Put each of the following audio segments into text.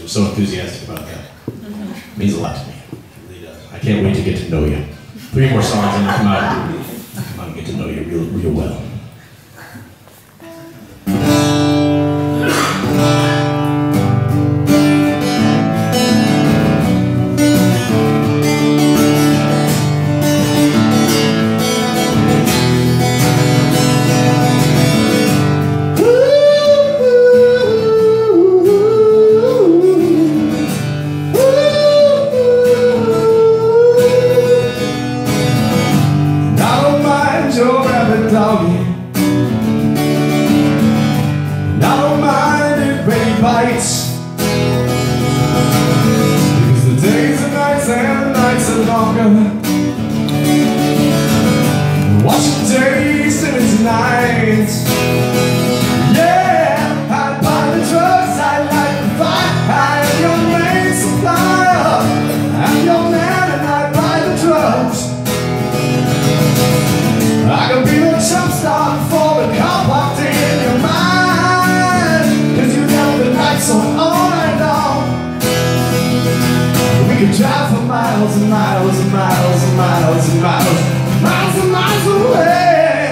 You're so enthusiastic about that. It means a lot to me. It really does. I can't wait to get to know you. 3 more songs and come out and get to know you real well. Bites. Because the days are nights and the nights are longer. Watching days and it's nights. Yeah, I buy the drugs, I light the fire. I am your main supplier. I'm your man and I buy the drugs. I can be the jump start for the car parked in your mind. So all night long, we can drive for miles and miles and miles and miles and miles, miles and miles away.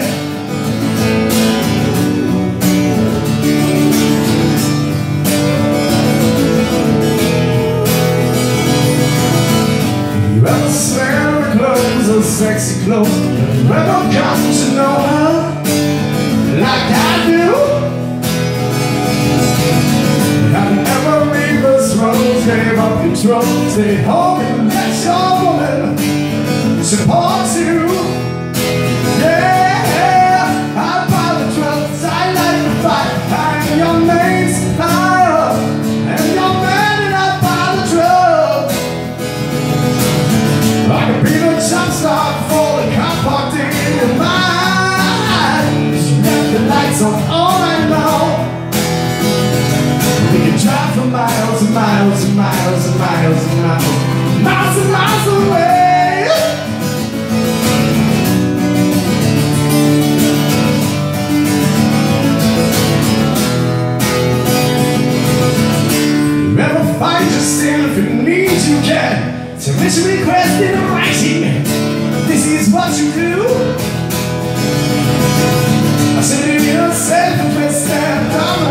You ever smell her clothes, her sexy clothes? You ever come to know her like I do? Gave up control, stay home and let your woman support you. Yeah, I buy the drugs, I light the fire. I'm your main supplier, and your man and I buy the drugs. I can be the jump start for the car parked in your mind. You left the lights on all night long. We can drive for miles and miles and miles and miles and miles, miles and miles away. You ever find yourself in need, you can submit a request in writing. This is what you do. I said to yourself, if it's stand down.